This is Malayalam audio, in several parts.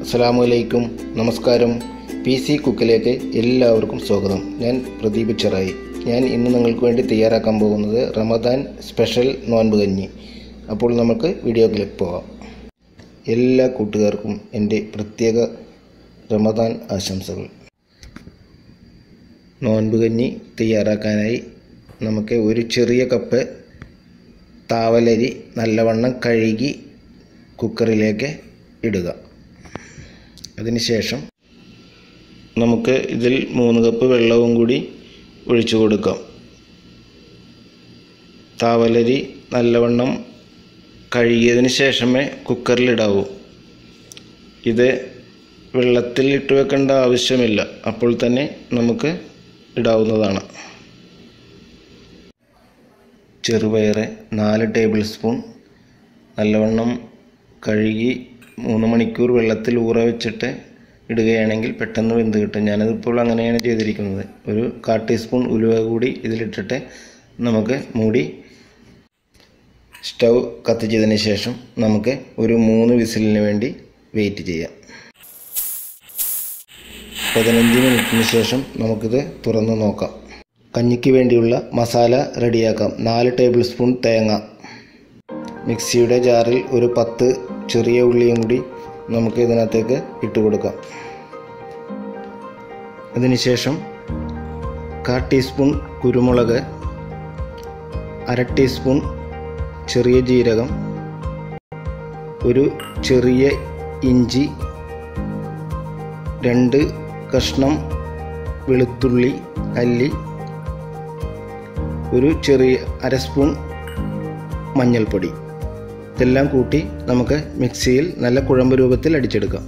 അസ്സലാമു നമസ്കാരം. PC കുക്കിലേക്ക് എല്ലാവർക്കും സ്വാഗതം. ഞാൻ പ്രദീപ് ചെറായി. ഞാൻ ഇന്ന് നിങ്ങൾക്ക് വേണ്ടി തയ്യാറാക്കാൻ പോകുന്നത് റമദാൻ സ്പെഷ്യൽ നോൻപ് കഞ്ഞി. അപ്പോൾ നമുക്ക് വീഡിയോയിലേക്ക് പോകാം. എല്ലാ കൂട്ടുകാർക്കും എൻ്റെ പ്രത്യേക റമദാൻ ആശംസകൾ. നോൻപ് കഞ്ഞി തയ്യാറാക്കാനായി നമുക്ക് ഒരു ചെറിയ കപ്പ് താവലരി നല്ലവണ്ണം കഴുകി കുക്കറിലേക്ക് ഇടുക. അതിനുശേഷം നമുക്ക് ഇതിൽ 3 കപ്പ് വെള്ളവും കൂടി ഒഴിച്ചു കൊടുക്കാം. താവലരി നല്ലവണ്ണം കഴുകിയതിന് ശേഷമേ കുക്കറിലിടാവൂ. ഇത് വെള്ളത്തിൽ ഇട്ട് വെക്കേണ്ട ആവശ്യമില്ല, അപ്പോൾ തന്നെ നമുക്ക് ഇടാവുന്നതാണ്. ചെറുപയർ 4 ടേബിൾ സ്പൂൺ നല്ലവണ്ണം കഴുകി 3 മണിക്കൂർ വെള്ളത്തിൽ ഊറ വെച്ചിട്ട് ഇടുകയാണെങ്കിൽ പെട്ടെന്ന് വെന്ത് കിട്ടും. ഞാനതിപ്പോൾ അങ്ങനെയാണ് ചെയ്തിരിക്കുന്നത്. ഒരു 1/4 ടീസ്പൂൺ ഉലുവ കൂടി ഇതിലിട്ടിട്ട് നമുക്ക് മൂടി സ്റ്റൗ കത്തിച്ചതിന് ശേഷം നമുക്ക് ഒരു 3 വിസിലിന് വേണ്ടി വെയിറ്റ് ചെയ്യാം. 15 മിനിറ്റിന് ശേഷം നമുക്കിത് തുറന്ന് നോക്കാം. കഞ്ഞിക്ക് വേണ്ടിയുള്ള മസാല റെഡിയാക്കാം. 4 ടേബിൾ സ്പൂൺ തേങ്ങ, മിക്സിയുടെ ജാറിൽ ഒരു 10 ചെറിയ ഉള്ളിയും കൂടി നമുക്ക് ഇതിനകത്തേക്ക് ഇട്ട് കൊടുക്കാം. അതിനുശേഷം 1/4 ടീസ്പൂൺ കുരുമുളക്, 1/2 ടീസ്പൂൺ ചെറിയ ജീരകം, ഒരു ചെറിയ ഇഞ്ചി, 2 കഷ്ണം വെളുത്തുള്ളി അല്ലി, ഒരു ചെറിയ 1/2 സ്പൂൺ മഞ്ഞൾപ്പൊടി. ഇതെല്ലാം കൂട്ടി നമുക്ക് മിക്സിയിൽ നല്ല കുഴമ്പ് രൂപത്തിൽ അടിച്ചെടുക്കാം.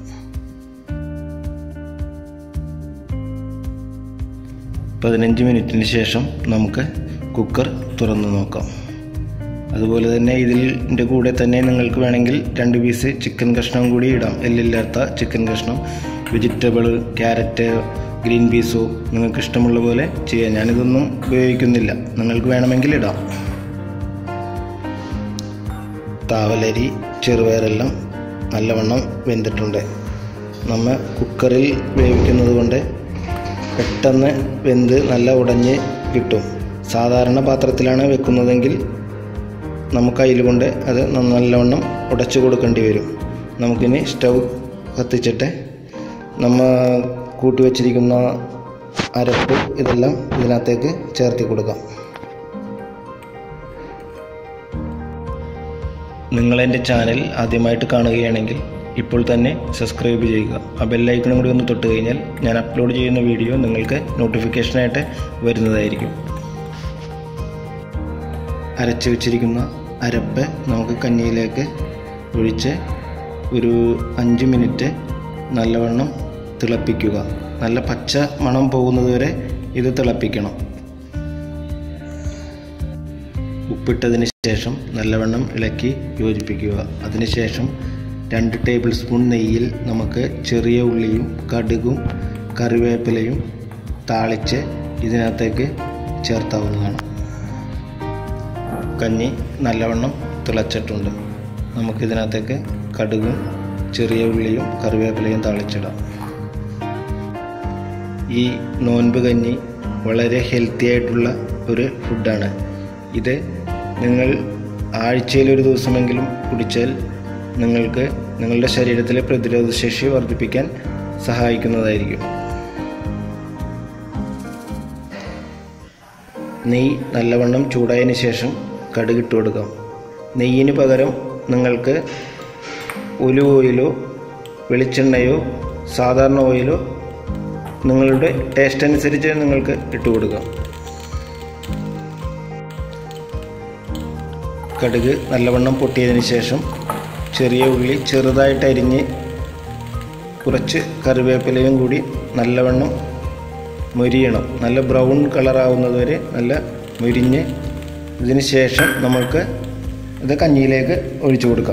15 മിനിറ്റിന് ശേഷം നമുക്ക് കുക്കർ തുറന്ന് നോക്കാം. അതുപോലെ തന്നെ ഇതിൻ്റെ കൂടെ തന്നെ നിങ്ങൾക്ക് വേണമെങ്കിൽ 2 പീസ് ചിക്കൻ കഷ്ണം കൂടി ഇടാം. എല്ലില്ലാത്ത ചിക്കൻ കഷ്ണം, വെജിറ്റബിൾ, ക്യാരറ്റ്, ഗ്രീൻ പീസോ നിങ്ങൾക്ക് ഇഷ്ടമുള്ള പോലെ ചെയ്യാം. ഞാനിതൊന്നും ഉപയോഗിക്കുന്നില്ല, നിങ്ങൾക്ക് വേണമെങ്കിൽ ഇടാം. താവലരി ചെറുപയറെല്ലാം നല്ലവണ്ണം വെന്തിട്ടുണ്ട്. നമ്മൾ കുക്കറിൽ വേവിക്കുന്നത് കൊണ്ട് പെട്ടെന്ന് വെന്ത് നല്ല ഉടഞ്ഞ് കിട്ടും. സാധാരണ പാത്രത്തിലാണ് വെക്കുന്നതെങ്കിൽ നമുക്ക് അതിൽ കൊണ്ട് അത് നല്ലവണ്ണം ഉടച്ചു കൊടുക്കേണ്ടി വരും. നമുക്കിനി സ്റ്റൗ കത്തിച്ചിട്ട് നമ്മൾ കൂട്ടി വച്ചിരിക്കുന്ന അരപ്പ് ഇതെല്ലാം ഇതിനകത്തേക്ക് ചേർത്തി കൊടുക്കാം. നിങ്ങളെൻ്റെ ചാനൽ ആദ്യമായിട്ട് കാണുകയാണെങ്കിൽ ഇപ്പോൾ തന്നെ സബ്സ്ക്രൈബ് ചെയ്യുക. ആ ബെല്ലൈക്കണും കൂടി ഒന്ന് തൊട്ട് കഴിഞ്ഞാൽ ഞാൻ അപ്ലോഡ് ചെയ്യുന്ന വീഡിയോ നിങ്ങൾക്ക് നോട്ടിഫിക്കേഷനായിട്ട് വരുന്നതായിരിക്കും. അരച്ച് വെച്ചിരിക്കുന്ന അരപ്പ് നമുക്ക് കഞ്ഞിയിലേക്ക് ഒഴിച്ച് ഒരു 5 മിനിറ്റ് നല്ലവണ്ണം തിളപ്പിക്കുക. നല്ല പച്ച മണം പോകുന്നതുവരെ ഇത് തിളപ്പിക്കണം. ഉപ്പിട്ടതിന് ശേഷം നല്ലവണ്ണം ഇളക്കി യോജിപ്പിക്കുക. അതിനുശേഷം 2 ടേബിൾ സ്പൂൺ നെയ്യിൽ നമുക്ക് ചെറിയ ഉള്ളിയും കടുകും കറിവേപ്പിലയും താളിച്ച് ഇതിനകത്തേക്ക് ചേർത്താവുന്നതാണ്. കഞ്ഞി നല്ലവണ്ണം തിളച്ചിട്ടുണ്ട്. നമുക്കിതിനകത്തേക്ക് കടുകും ചെറിയ ഉള്ളിയും കറിവേപ്പിലയും താളിച്ചിടാം. ഈ നോൻപ് കഞ്ഞി വളരെ ഹെൽത്തി ആയിട്ടുള്ള ഒരു ഫുഡാണ്. ഇത് നിങ്ങൾ ആഴ്ചയിൽ ഒരു ദിവസമെങ്കിലും കുടിച്ചാൽ നിങ്ങൾക്ക് നിങ്ങളുടെ ശരീരത്തിലെ പ്രതിരോധശേഷി വർദ്ധിപ്പിക്കാൻ സഹായിക്കുന്നതായിരിക്കും. നെയ്യ് നല്ലവണ്ണം ചൂടായതിന് ശേഷം കടുക് ഇട്ട് കൊടുക്കാം. നെയ്യിന് പകരം നിങ്ങൾക്ക് ഒലിവ് ഓയിലോ വെളിച്ചെണ്ണയോ സാധാരണ ഓയിലോ നിങ്ങളുടെ ടേസ്റ്റ് അനുസരിച്ച് നിങ്ങൾക്ക് ഇട്ട് കൊടുക്കാം. കടുക് നല്ലവണ്ണം പൊട്ടിയതിന് ശേഷം ചെറിയ ഉള്ളി ചെറുതായിട്ട് അരിഞ്ഞ് കുറച്ച് കറിവേപ്പിലയും കൂടി നല്ലവണ്ണം മൊരിയണം. നല്ല ബ്രൗൺ കളറാവുന്നത് വരെ നല്ല മൊരിഞ്ഞ് ഇതിന് ശേഷം നമുക്ക് ഇത് കഞ്ഞിയിലേക്ക് ഒഴിച്ചു കൊടുക്കാം.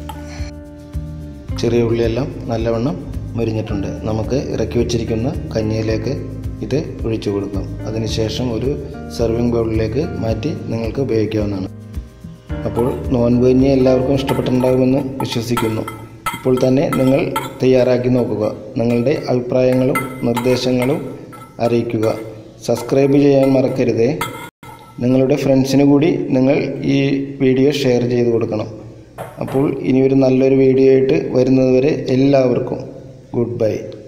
ചെറിയ ഉള്ളിയെല്ലാം നല്ലവണ്ണം മൊരിഞ്ഞിട്ടുണ്ട്. നമുക്ക് ഇറക്കി വച്ചിരിക്കുന്ന കഞ്ഞിയിലേക്ക് ഇത് ഒഴിച്ചു കൊടുക്കാം. അതിനുശേഷം ഒരു സെർവിങ് ബൗളിലേക്ക് മാറ്റി നിങ്ങൾക്ക് ഉപയോഗിക്കാവുന്നതാണ്. അപ്പോൾ നോൻപ് കഞ്ഞി എല്ലാവർക്കും ഇഷ്ടപ്പെട്ടിട്ടുണ്ടാകുമെന്ന് വിശ്വസിക്കുന്നു. ഇപ്പോൾ തന്നെ നിങ്ങൾ തയ്യാറാക്കി നോക്കുക. നിങ്ങളുടെ അഭിപ്രായങ്ങളും നിർദ്ദേശങ്ങളും അറിയിക്കുക. സബ്സ്ക്രൈബ് ചെയ്യാൻ മറക്കരുതേ. നിങ്ങളുടെ ഫ്രണ്ട്സിന് കൂടി നിങ്ങൾ ഈ വീഡിയോ ഷെയർ ചെയ്ത് കൊടുക്കണം. അപ്പോൾ ഇനിയൊരു നല്ലൊരു വീഡിയോ ആയിട്ട് വരുന്നതുവരെ എല്ലാവർക്കും ഗുഡ് ബൈ.